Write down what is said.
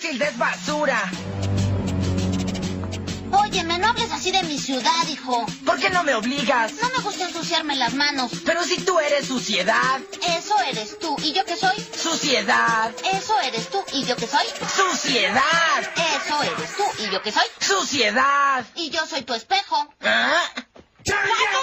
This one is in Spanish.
Hilda es basura. Óyeme, no hables así de mi ciudad, hijo. ¿Por qué no me obligas? No me gusta ensuciarme las manos. Pero si tú eres suciedad. Eso eres tú. ¿Y yo qué soy? Suciedad. Eso eres tú. ¿Y yo qué soy? Suciedad. Eso eres tú. ¿Y yo qué soy? Suciedad. Y yo soy tu espejo. ¿Ah? ¡No,